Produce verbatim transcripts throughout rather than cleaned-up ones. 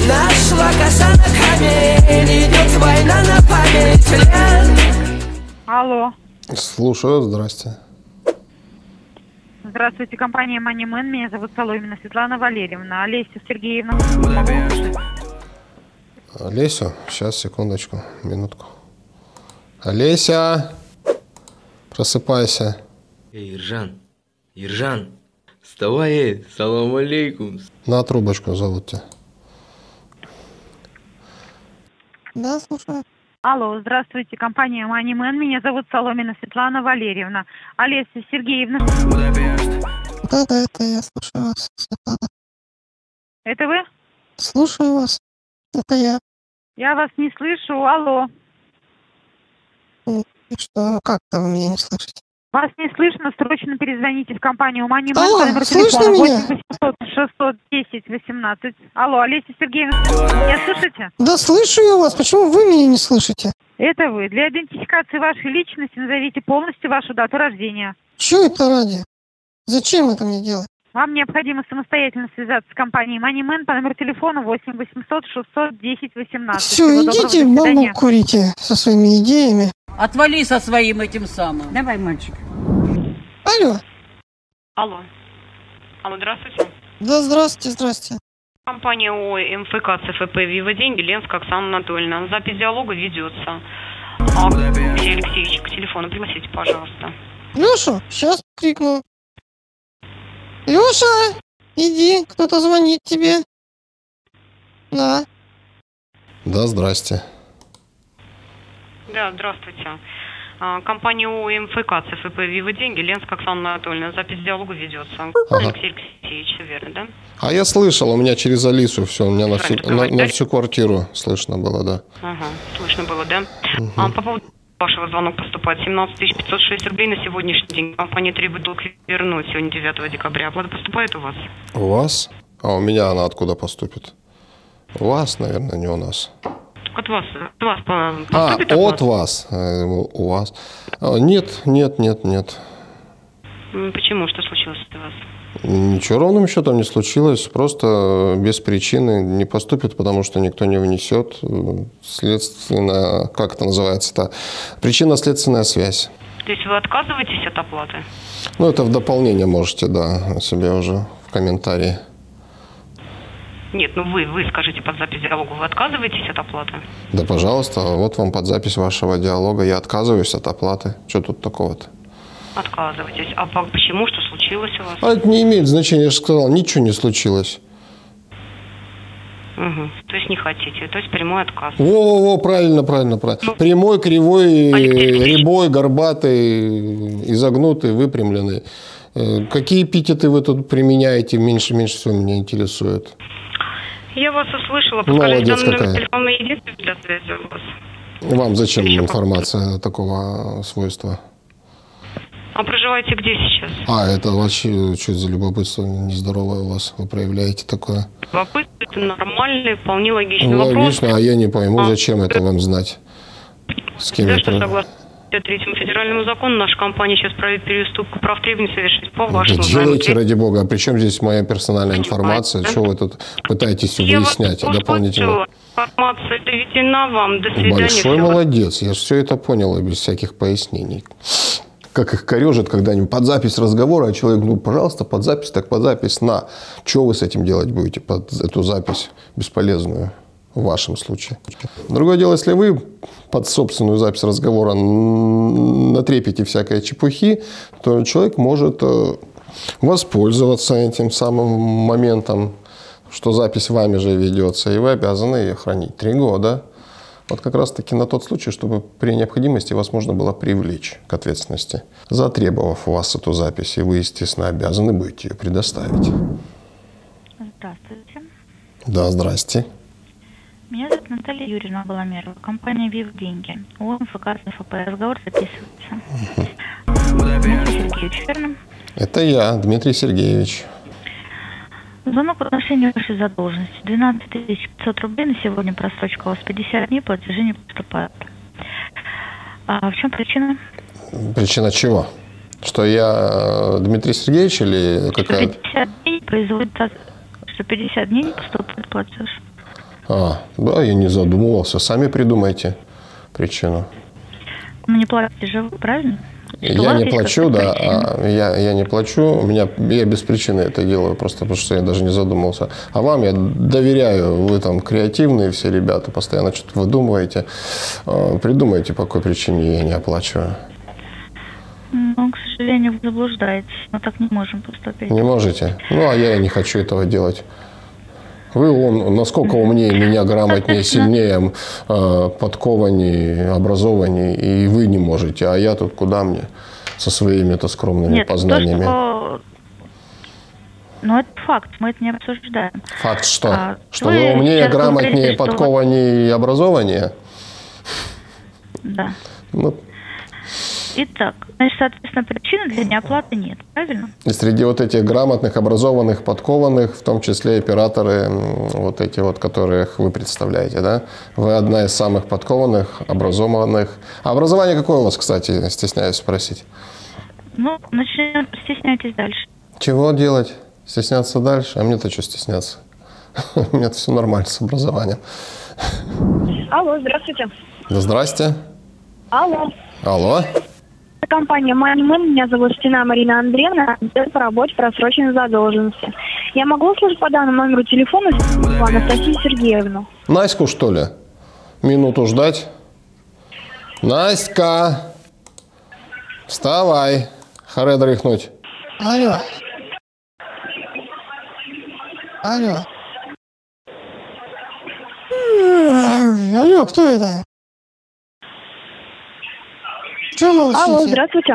Нашла коса на камень, идет война на память лет. Алло. Слушаю, здрасте. Здравствуйте, компания MoneyMan. Меня зовут Соломина Светлана Валерьевна. Олеся Сергеевна. Олесю? Сейчас, секундочку, минутку. Олеся! Просыпайся. Эй, Иржан, Иржан, вставай, эй, салам алейкум. На трубочку зовут тебя. Да, слушаю. Алло, здравствуйте, компания MoneyMan. Меня зовут Соломина Светлана Валерьевна. Олеся Сергеевна. Да, да, это я слушаю вас, Светлана. Это вы? Слушаю вас. Это я. Я вас не слышу. Алло. И что, как-то вы меня не слышите? Вас не слышно, срочно перезвоните в компанию MoneyMan. Алло, по номеру слышно телефона меня? восемь восемьсот шестьсот десять восемнадцать. Алло, Олеся Сергеевна, меня слышите? Да слышу я вас. Почему вы меня не слышите? Это вы. Для идентификации вашей личности назовите полностью вашу дату рождения. Чего это ради? Зачем это мне делать? Вам необходимо самостоятельно связаться с компанией MoneyMan по номеру телефона восемь восемьсот шестьсот десять восемнадцать. Все, идите бабу курите со своими идеями. Отвали со своим этим самым. Давай, мальчик. Алло. Алло. Алло, здравствуйте. Да, здравствуйте, здравствуйте. Компания ООО МФК ЦФП «Вива Деньги», Ленская Оксана Анатольевна. Запись диалога ведется. А, Алексей Алексеевич, к телефону пригласите, пожалуйста. Леша, сейчас крикну. Леша, иди, кто-то звонит тебе. Да. Да, здрасте. Да, здравствуйте. А, компания ООО МФК ЦФП «Вива Деньги», Ленская Оксана Анатольевна. Запись диалога ведется. Ага. Алексей Алексеевич, все верно, да? А я слышал, у меня через Алису все, у меня на всю, на, на всю квартиру слышно было, да. Ага, слышно было, да? Угу. А, по поводу вашего звонка поступает семнадцать тысяч пятьсот шесть рублей на сегодняшний день. Компания требует долг вернуть сегодня девятого декабря. Оплата поступает у вас? У вас? А у меня она откуда поступит? У вас, наверное, не у нас. От вас, от вас А, поступит от вас. У вас. Нет, нет, нет, нет. Почему? Что случилось у вас? Ничего ровным счетом не случилось. Просто без причины не поступит, потому что никто не внесет. Следственно, как это называется-то? Причинно-следственная связь. То есть вы отказываетесь от оплаты? Ну, это в дополнение можете, да, себе уже в комментарии. Нет, ну вы, вы скажите под запись диалога, вы отказываетесь от оплаты? Да, пожалуйста, вот вам под запись вашего диалога. Я отказываюсь от оплаты. Что тут такого-то? Отказываетесь. А почему? Что случилось у вас? А это не имеет значения, я же сказал, ничего не случилось. Угу. То есть не хотите, то есть прямой отказ. Во-во-во, правильно, правильно, правильно. Ну, прямой, кривой, рябой, горбатый, изогнутый, выпрямленный. Какие эпитеты вы тут применяете, меньше, меньше всего меня интересует. Я вас услышала, покажите Молодец данный какая. номер телефона единственный для связи у вас. Вам зачем информация такого свойства? А проживаете где сейчас? А, это вообще, что это за любопытство нездоровое у вас? Вы проявляете такое? Любопытство, это нормальный, вполне логичный Логично, вопрос. а я не пойму, а, зачем это вам знать? С кем да, я что про... согласно третьему федеральному закону, наша компания сейчас проводит переуступку прав требований совершить по Да вашему делайте, займу. ради бога. А при чем здесь моя персональная информация? Да? Что вы тут пытаетесь Я выяснять вас дополнительно? Информация доведена вам. До свидания. Большой Всего. молодец. Я же все это понял и без всяких пояснений. Как их корежит, когда они под запись разговора, а человек, ну, пожалуйста, под запись, так под запись, на. Что вы с этим делать будете, под эту запись бесполезную в вашем случае? Другое дело, если вы под собственную запись разговора натрепите всякой чепухи, то человек может воспользоваться этим самым моментом, что запись вами же ведется, и вы обязаны ее хранить три года. Вот как раз-таки на тот случай, чтобы при необходимости вас можно было привлечь к ответственности. Затребовав у вас эту запись, и вы, естественно, обязаны будете ее предоставить. Здравствуйте. Да, здрасте. Меня зовут Наталья Юрьевна Баламерова, компания «Вива Деньги». У МФК ЦФП разговор записывается. Дмитрий Сергеевич, верно? Это я, Дмитрий Сергеевич. Звонок в отношении вашей задолженности. двенадцать тысяч пятьсот рублей на сегодня просрочка у вас пятьдесят дней, платежи не поступают. А в чем причина? Причина чего? Что я Дмитрий Сергеевич или какая-то? пятьдесят дней производит, что пятьдесят дней не поступает платеж. А, да, я не задумывался. Сами придумайте причину. Ну, не платите же вы, правильно? Что у Я вас не есть плачу, какая-то да, причина? а я, я не плачу. У меня, я без причины это делаю, просто потому что я даже не задумывался. А вам я доверяю, вы там креативные все ребята, постоянно что-то выдумываете. Придумайте, по какой причине я не оплачиваю. Ну, к сожалению, вы заблуждаетесь. Мы так не можем поступить. Не можете? Ну, а я и не хочу этого делать. Вы он, насколько умнее меня, грамотнее, сильнее, э, подкованнее, образованнее, и вы не можете. А я тут куда мне со своими-то скромными Нет, познаниями? То, что... Ну, это факт, мы это не обсуждаем. Факт что? А, что вы, вы умнее, сейчас грамотнее, говорите, что... подкованнее и образованнее? Да. Ну, Итак, значит, соответственно, причины для неоплаты нет, правильно? и среди вот этих грамотных, образованных, подкованных, в том числе операторы, вот эти вот, которых вы представляете, да? Вы одна из самых подкованных, образованных. А образование какое у вас, кстати, стесняюсь спросить? Ну, начнем, стесняйтесь дальше. Чего делать? Стесняться дальше? А мне-то что стесняться? У меня все нормально с образованием. Алло, здравствуйте. Да здрасте. Алло. Алло. Компания MoneyMan, меня зовут Стена Марина Андреевна, по работе просроченной задолженности. Я могу услышать по данному номеру телефона Анастасию Сергеевну? Наську, что ли? Минуту ждать. Наська! Вставай. Харе дрыхнуть. Алло. Алло. Алло, кто это? Че молчите? Алло, здравствуйте.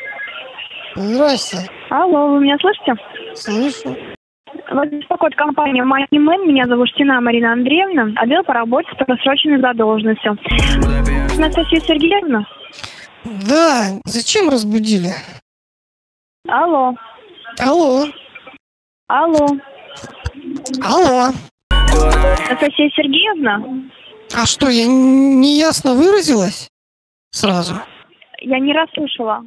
Здрасте. Алло, вы меня слышите? Слышу. Вас беспокоит компания MoneyMan, меня зовут Стена Марина Андреевна, отдел по работе с просроченной задолженностью. Анастасия Сергеевна? Да, зачем разбудили? Алло. Алло. Алло. Алло. Анастасия Сергеевна? А что, я неясно выразилась? Сразу. Я не расслышала.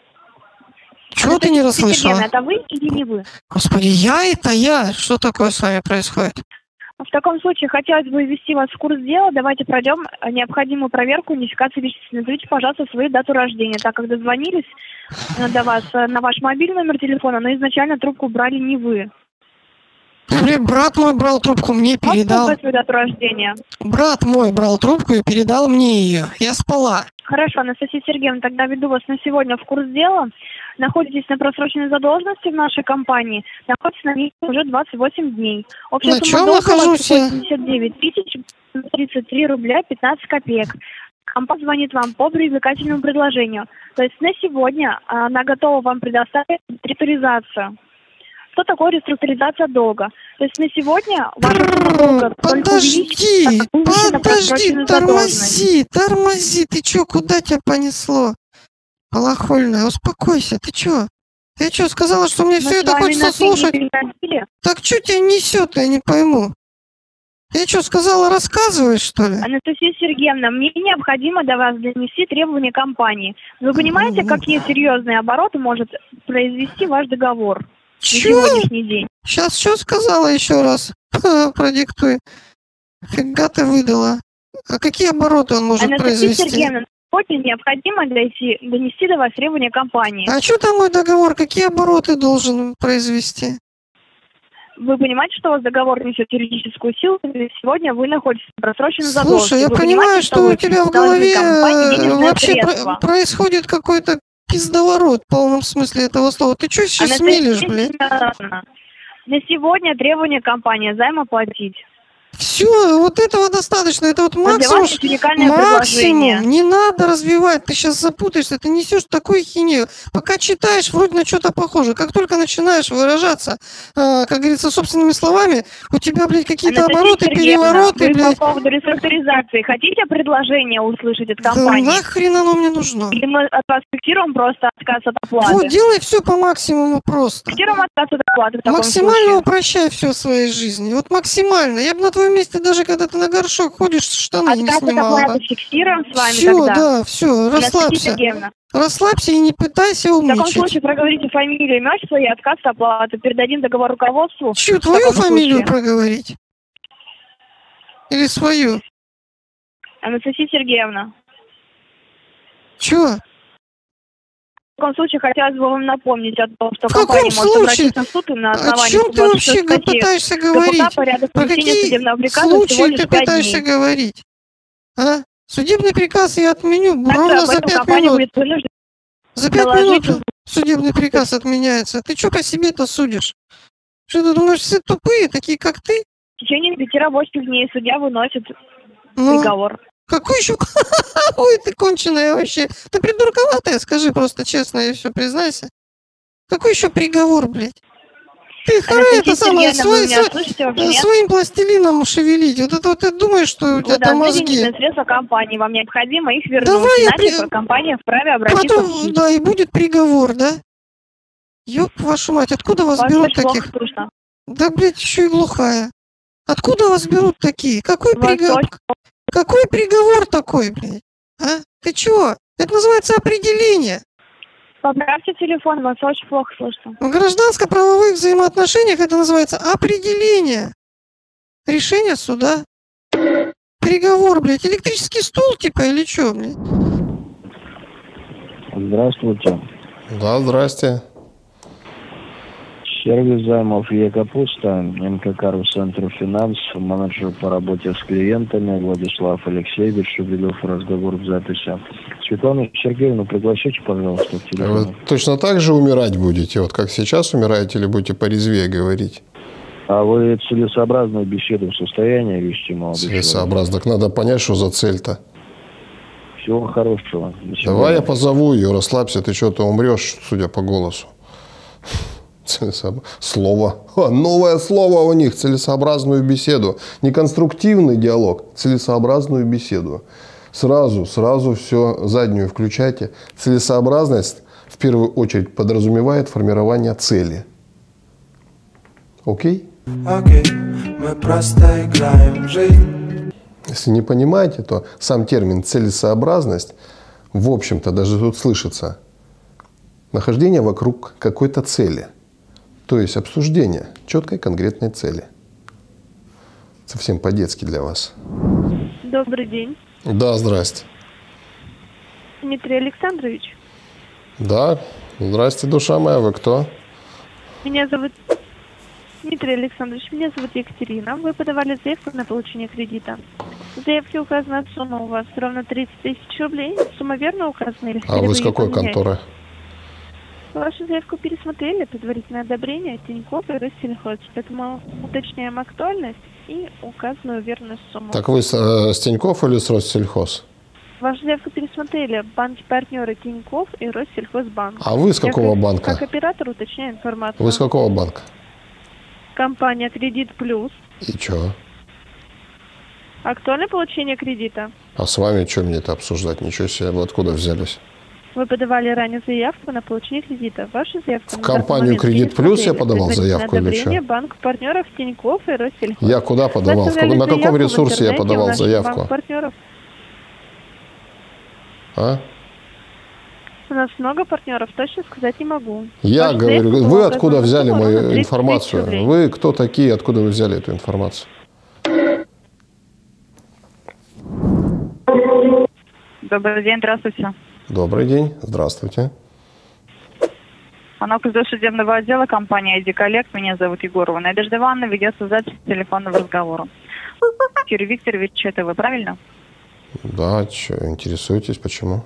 Чего ты не расслышала? Это вы или не вы? Господи, я это я. Что такое с вами происходит? В таком случае хотелось бы ввести вас в курс дела. Давайте пройдем необходимую проверку унификации личности. Назовите, пожалуйста, свою дату рождения, так как дозвонились до вас на ваш мобильный номер телефона, но изначально трубку брали не вы. Блин, брат мой брал трубку, мне передал. Можете свою дату рождения? Брат мой брал трубку и передал мне ее. Я спала. Хорошо, Анастасия Сергеевна, тогда веду вас на сегодня в курс дела. Находитесь на просроченной задолженности в нашей компании. Находитесь на ней уже двадцать восемь дней. Общая на сумма долга нахожусь я? восемьдесят девять тысяч тридцать три рубля пятнадцать копеек. Компания звонит вам по привлекательному предложению. То есть на сегодня она готова вам предоставить реструктуризацию. Что такое реструктуризация долга? То есть на сегодня ваша сумма долга только увеличится, Подожди, подожди, тормози, тормози. Ты чё, куда тебя понесло? Полохольная, успокойся. Ты чё? Ты чё, сказала, что мне все это хочется слушать? Так чё тебя несет, я не пойму. Ты что, сказала, рассказываешь, что ли? Анастасия Сергеевна, мне необходимо до вас донести требования компании. Вы понимаете, какие серьезные обороты может произвести ваш договор на сегодняшний день? Сейчас что сказала еще раз? Продиктуй. Фига ты выдала. А какие обороты он может Анастасия произвести? Сергеевна, очень необходимо дойти, донести до вас требования компании. А что там мой договор? Какие обороты должен произвести? Вы понимаете, что у вас договор несет юридическую силу, и сегодня вы находитесь в просроченной задолженности. Слушай, я вы понимаю, что, что у тебя в голове вообще про- происходит какой-то пиздоворот в полном смысле этого слова. Ты что сейчас смелишь, блин? На сегодня требования компании займ оплатить. Все, вот этого достаточно. Это вот максимум. Максимум. Не надо развивать. Ты сейчас запутаешься. Ты несешь такую хинею. Пока читаешь, вроде на что-то похоже. Как только начинаешь выражаться, э, как говорится, собственными словами, у тебя, блядь, какие-то обороты, перевороты, вы блядь. По поводу реструктуризации хотите предложение услышать от компании? Да нахрен оно мне нужно? Или мы от вас фиксируем просто отказ от оплаты? Вот, делай все по максимуму просто. Фиксируем отказ от оплаты в таком Максимально случае. упрощай все в своей жизни. Вот максимально. Я бы на твоем месте, даже когда ты на горшок ходишь, штаны Отказ не снимала. от оплаты фиксируем с вами Все, тогда. да, все, расслабься. Расслабься и не пытайся умничать. В таком случае проговорите фамилию, имя, отчество и отказ от оплаты. Передадим договор руководству. Чью, твою фамилию случае. проговорить? Или свою? Анастасия Сергеевна. Чего? В таком случае хотелось бы вам напомнить о том, что в компания каком может случае? обратиться в суд на основании о чем ты вообще пытаешься говорить? порядок Про какие случаи ты пытаешься дней. говорить? А? Судебный приказ я отменю Так, ровно за пять минут. Будет вынуждена За пять доложить... минут судебный приказ отменяется. Ты что по себе-то судишь? Что ты думаешь, все тупые, такие как ты? В течение пяти рабочих дней судья выносит ну, приговор. Какой еще? Ой, ты конченая вообще. Ты придурковатая, скажи просто честно и все, признайся. Какой еще приговор, блядь? Ты вторая это самое, свой, свой, своим пластилином шевелить. Вот это вот ты думаешь, что у тебя там мозги. Средства компании, вам необходимо их вернуть. Давай иначе я... компания вправе обратиться Потом, в суд. Да, и будет приговор, да? Ёб вашу мать, откуда вас Вас берут таких? Слышно. Да, блядь, еще и глухая. Откуда вас берут такие? Какой приговор? Какой приговор такой, блядь? А? Ты чего? Это называется определение. Поправьте телефон, вас очень плохо слышно. В гражданско-правовых взаимоотношениях это называется определение. Решение суда. Приговор, блядь. Электрический стул, типа, или что, блядь? Здравствуйте. Да, здрасте. Сервис займов Е-Капуста, эм ка ка Русцентр Финанс, менеджер по работе с клиентами Владислав Алексеевич Шевелев, разговор в записи. Светлану Сергеевну пригласите, пожалуйста, в телефон. Вы точно так же умирать будете, вот как сейчас умираете, или будете порезвее говорить? А вы целесообразную беседу в состоянии вести, молодой человек? Целесообразно. Так надо понять, что за цель-то. Всего хорошего. Давай я позову ее, расслабься, ты что-то умрешь, судя по голосу. Слово. О, новое слово у них. Целесообразную беседу. Не конструктивный диалог, целесообразную беседу. Сразу, сразу все заднюю включайте. Целесообразность в первую очередь подразумевает формирование цели. Окей? Окей, мы просто играем в жизнь. Если не понимаете, то сам термин целесообразность, в общем-то, даже тут слышится нахождение вокруг какой-то цели. То есть обсуждение четкой конкретной цели. Совсем по-детски для вас. Добрый день. Да, здрасте. Дмитрий Александрович. Да, здрасте, душа моя. Вы кто? Меня зовут Дмитрий Александрович. Меня зовут Екатерина. Вы подавали заявку на получение кредита. В заявке указана сумма у вас ровно тридцать тысяч рублей. Сумма верно указана? Или а вы с какой конторы? Вашу заявку пересмотрели, предварительное одобрение, Тинькофф и Россельхоз. Поэтому уточняем актуальность и указанную верную сумму. Так вы с, э, с Тинькофф или с Россельхоз? Вашу заявку пересмотрели. Банки-партнеры Тинькофф и Россельхозбанк. А вы с какого Я, банка? Как оператор уточняю информацию. Вы с какого банка? Компания Кредит Плюс. И чё? Актуальное получение кредита. А с вами что мне это обсуждать? Ничего себе, вы откуда взялись? Вы подавали ранее заявку на получение кредита. Ваша заявка... В компанию Кредит Плюс я подавал заявку или что? Банк партнеров Тинькофф и Россельхоз. Я куда подавал? В, на каком ресурсе я подавал заявку? Партнеров. А? У нас много партнеров, точно сказать не могу. Я Ваша говорю, вы откуда взяли мою информацию? рублей. Вы кто такие, откуда вы взяли эту информацию? Добрый день, здравствуйте. Добрый день, здравствуйте. Она из судебного отдела компании ай ди Коллект. Меня зовут Егорова Надежда Ивановна. Ведется запись телефонного разговора. Юрий Викторович, это вы, правильно? Да, что, интересуетесь, почему?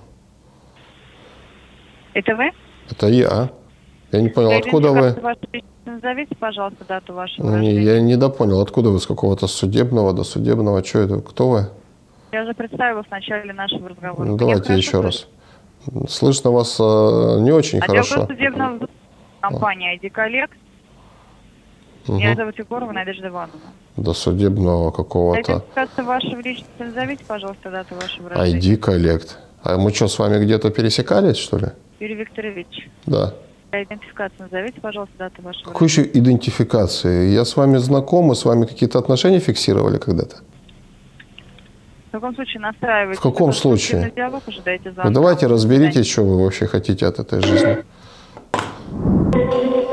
Это вы? Это я. Я не понял, откуда вы... Назовите, пожалуйста, дату вашего не, рождения. Я не допонял, откуда вы с какого-то судебного до судебного. Что это? Кто вы? Я уже представила в начале нашего разговора. Ну, давайте еще раз. Слышно вас э, не очень Отдел хорошо. судебного компании ай ди Коллект. Угу. Меня зовут Егорова Надежда Ивановна. До судебного какого-то. Идентификация вашего личности. Назовите, пожалуйста, дату вашего рождения. ай ди Коллект. А мы что, с вами где-то пересекались, что ли? Юрий Викторович. Да. Идентификацию назовите, пожалуйста, дату вашего Какой рождения. еще идентификации? Я с вами знаком, мы с вами какие-то отношения фиксировали когда-то? В каком случае настраивайте? В каком случае? Диалог, ожидайте Ну, давайте разберитесь, что вы вообще хотите от этой жизни.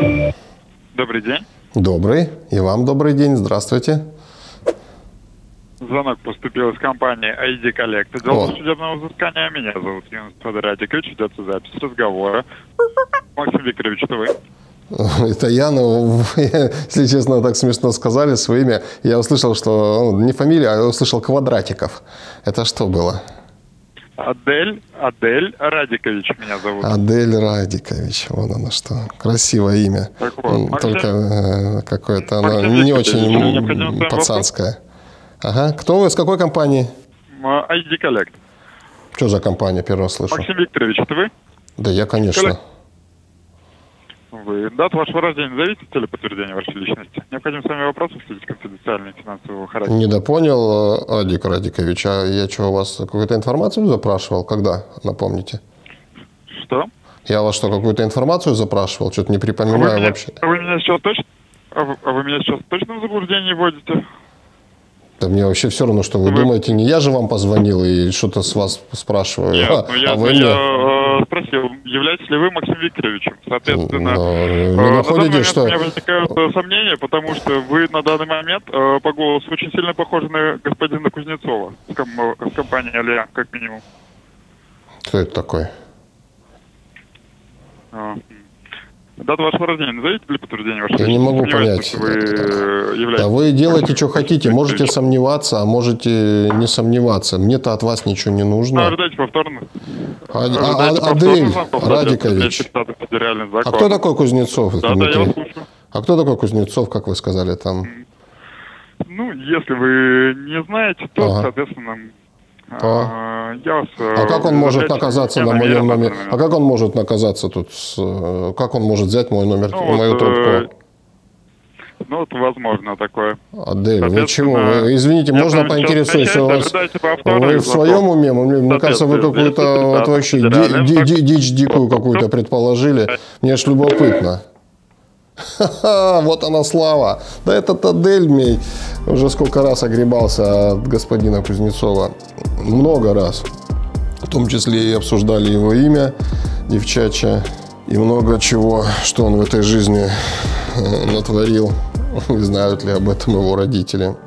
Добрый день. Добрый. И вам добрый день. Здравствуйте. Звонок поступил из компании ай ди Collect. Отдел судебного взыскания. Меня зовут Юнус Федор Радикович. Ведется запись разговора. Максим Викторович, это вы? Это я, но если честно, так смешно сказали свое имя. Я услышал, что ну, не фамилия, а я услышал Квадратиков. Это что было? Адель, Адель Радикович меня зовут. Адель Радикович, вот оно что. Красивое имя. Вот, только э, какое-то оно не очень пацанское. Ага. Кто вы? С какой компании? ай ди Collect. Что за компания? Первый раз слышу. Максим Викторович, это вы? Да, я, конечно. Вы. Дату вашего рождения назовите, цели подтверждения вашей личности. Необходим с вами вопрос обсудить конфиденциальный финансового характера. Недопонял, Адик Радикович. А я что, у вас какую-то информацию запрашивал? Когда? Напомните. Что? Я у вас что, какую-то информацию запрашивал? Что-то не припоминаю а вы меня, вообще. А вы меня сейчас точно, а вы, а вы меня сейчас точно в заблуждение вводите? Да мне вообще все равно, что вы, вы думаете, не я же вам позвонил и что-то с вас спрашиваю. Нет, а, ну я, а вы я мне... э, спросил, являетесь ли вы Максим Викторовичем? Соответственно, Но, э, вы на находите, данный момент что... у меня возникают э, сомнения, потому что вы на данный момент э, по голосу очень сильно похожи на господина Кузнецова с, ком с компанией Алия, как минимум. Кто это такой? А, дату вашего рождения назовите для подтверждения вашего Я не могу понять. Вы являетесь... Да вы делаете, что хотите. Можете сомневаться, а можете не сомневаться. Мне-то от вас ничего не нужно. Ну, дайте повторно. А, а, Адель Радикович. А кто такой Кузнецов? Да, да, я вас слушаю. А кто такой Кузнецов, как вы сказали там? Ну, если вы не знаете, то, ага. соответственно... А, я вас, а как он может оказаться на моем номере? А как он может оказаться тут? С, как он может взять мой номер, ну, мою вот, трубку? Ну, вот возможно такое. Адель, вы чего? Вы, извините, можно поинтересуюсь у вас? Вы в своем уме? Мне кажется, вы какую-то вот вообще дичь дикую какую-то предположили. Мне аж любопытно. Ха-ха, вот она слава. Да этот Адель мне уже сколько раз огребался от господина Кузнецова. Много раз. В том числе и обсуждали его имя, девчачье. И много чего, что он в этой жизни натворил. Не знают ли об этом его родители.